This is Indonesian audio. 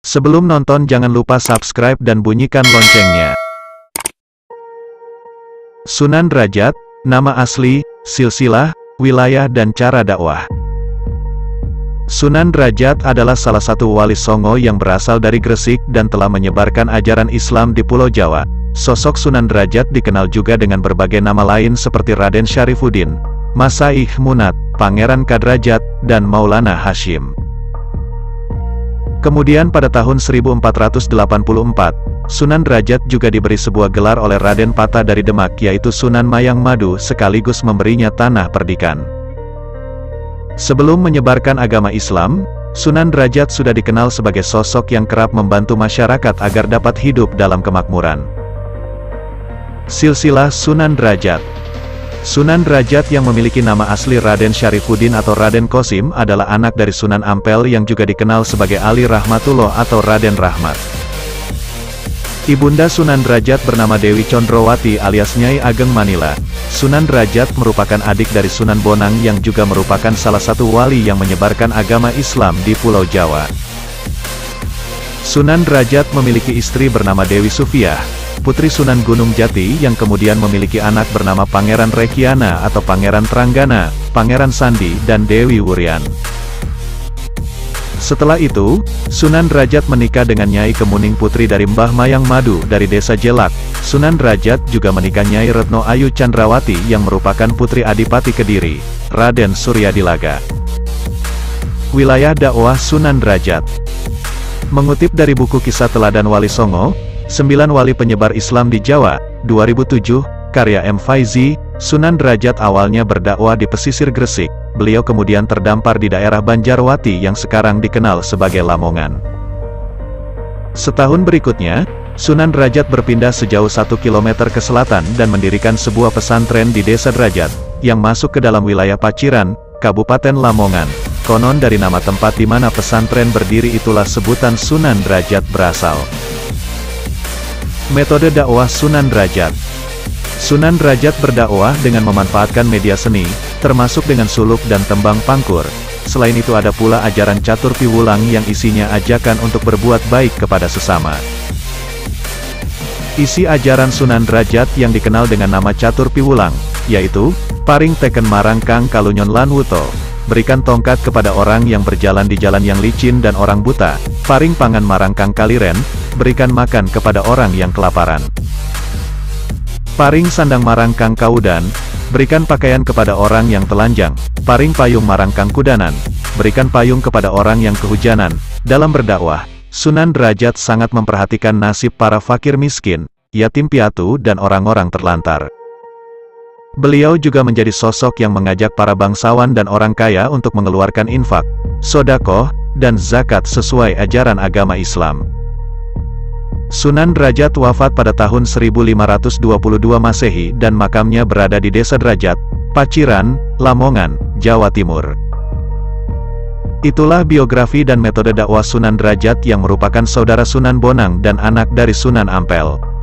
Sebelum nonton jangan lupa subscribe dan bunyikan loncengnya. Sunan Derajat, nama asli, silsilah, wilayah dan cara dakwah. Sunan Derajat adalah salah satu wali Songo yang berasal dari Gresik dan telah menyebarkan ajaran Islam di Pulau Jawa. Sosok Sunan Derajat dikenal juga dengan berbagai nama lain seperti Raden Syarifuddin, Masaih Munat, Pangeran Kadrajat, dan Maulana Hashim. Kemudian pada tahun 1484, Sunan Derajat juga diberi sebuah gelar oleh Raden Pata dari Demak yaitu Sunan Mayang Madu sekaligus memberinya tanah perdikan. Sebelum menyebarkan agama Islam, Sunan Derajat sudah dikenal sebagai sosok yang kerap membantu masyarakat agar dapat hidup dalam kemakmuran. Silsilah Sunan Derajat. Sunan Derajat yang memiliki nama asli Raden Syarifuddin atau Raden Qasim adalah anak dari Sunan Ampel yang juga dikenal sebagai Ali Rahmatullah atau Raden Rahmat. Ibunda Sunan Derajat bernama Dewi Condrowati alias Nyai Ageng Manila. Sunan Derajat merupakan adik dari Sunan Bonang yang juga merupakan salah satu wali yang menyebarkan agama Islam di Pulau Jawa. Sunan Derajat memiliki istri bernama Dewi Sufiah, putri Sunan Gunung Jati yang kemudian memiliki anak bernama Pangeran Rekiana atau Pangeran Tranggana, Pangeran Sandi, dan Dewi Wurian. Setelah itu, Sunan Derajat menikah dengan Nyai Kemuning putri dari Mbah Mayang Madu dari desa Jelak. Sunan Derajat juga menikah Nyai Retno Ayu Chandrawati yang merupakan putri Adipati Kediri, Raden Suryadilaga. Wilayah dakwah Sunan Derajat. Mengutip dari buku Kisah Teladan Wali Songo, 9 Wali Penyebar Islam di Jawa, 2007, karya M. Faizi, Sunan Derajat awalnya berdakwah di pesisir Gresik. Beliau kemudian terdampar di daerah Banjarwati yang sekarang dikenal sebagai Lamongan. Setahun berikutnya, Sunan Derajat berpindah sejauh 1 km ke selatan dan mendirikan sebuah pesantren di Desa Derajat, yang masuk ke dalam wilayah Paciran, Kabupaten Lamongan. Konon dari nama tempat di mana pesantren berdiri itulah sebutan Sunan Derajat berasal. Metode dakwah Sunan Derajat. Sunan Derajat berdakwah dengan memanfaatkan media seni, termasuk dengan suluk dan tembang pangkur. Selain itu ada pula ajaran catur piwulang yang isinya ajakan untuk berbuat baik kepada sesama. Isi ajaran Sunan Derajat yang dikenal dengan nama catur piwulang, yaitu, paring teken marang kang kalunyon lan wuto, berikan tongkat kepada orang yang berjalan di jalan yang licin dan orang buta, paring pangan marang kang kaliren, berikan makan kepada orang yang kelaparan. Paring sandang marang kang kaudan, berikan pakaian kepada orang yang telanjang, paring payung marang kang kudanan, berikan payung kepada orang yang kehujanan. Dalam berdakwah, Sunan Derajat sangat memperhatikan nasib para fakir miskin, yatim piatu dan orang-orang terlantar. Beliau juga menjadi sosok yang mengajak para bangsawan dan orang kaya untuk mengeluarkan infak, sodakoh, dan zakat sesuai ajaran agama Islam. Sunan Derajat wafat pada tahun 1522 Masehi dan makamnya berada di Desa Derajat, Paciran, Lamongan, Jawa Timur. Itulah biografi dan metode dakwah Sunan Derajat yang merupakan saudara Sunan Bonang dan anak dari Sunan Ampel.